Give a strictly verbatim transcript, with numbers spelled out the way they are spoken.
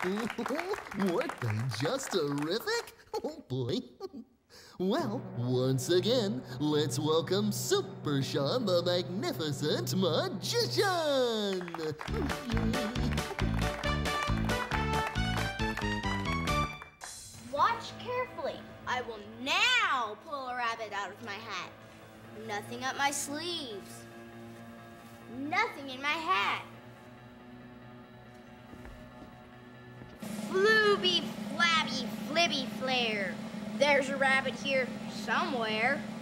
Weren't they just terrific? Oh boy. Well, once again, let's welcome Super Sean, the Magnificent Magician! Watch carefully. I will now pull a rabbit out of my hat. Nothing up my sleeves. Nothing in my hat. Flooby, flabby, flibby, flare. There's a rabbit here somewhere.